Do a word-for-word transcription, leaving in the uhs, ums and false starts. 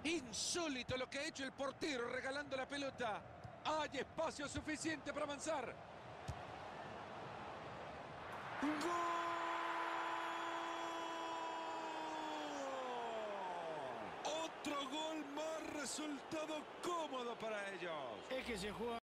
Insólito lo que ha hecho el portero regalando la pelota. Hay espacio suficiente para avanzar. ¡Gol! Otro gol más, resultado cómodo para ellos. Es que se juega